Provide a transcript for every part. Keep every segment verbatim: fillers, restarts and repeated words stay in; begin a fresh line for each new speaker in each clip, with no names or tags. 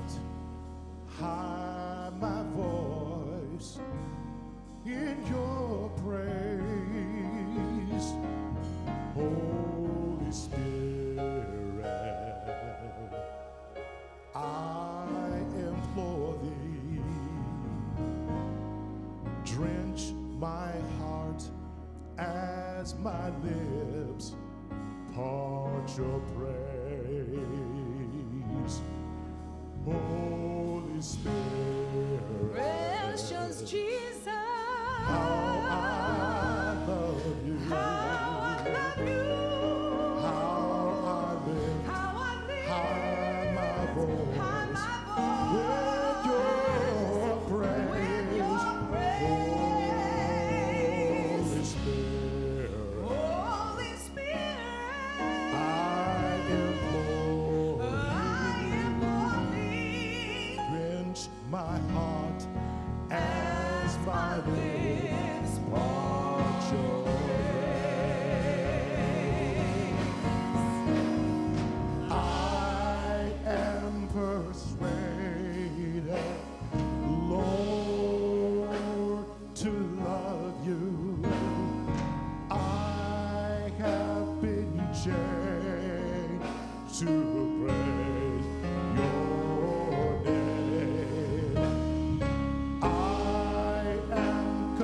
hide my voice in your praise. Holy Spirit, I implore thee, drench my heart as my lips part your praise. Holy Spirit,
precious Jesus,
how I love you,
how I love you,
how I live,
how I live,
hide my voice,
hide my
with your praise,
with your praise.
Holy Spirit,
Holy Spirit,
I implore
I implore thee,
drench my heart as my lips part your praise. I am persuaded, Lord, to love you. I have been chained to praise your name. I am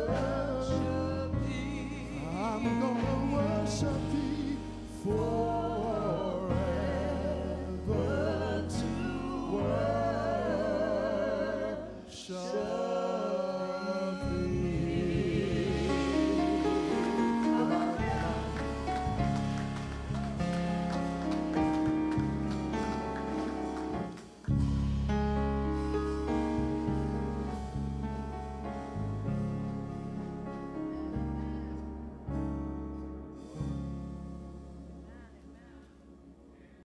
Hallelujah.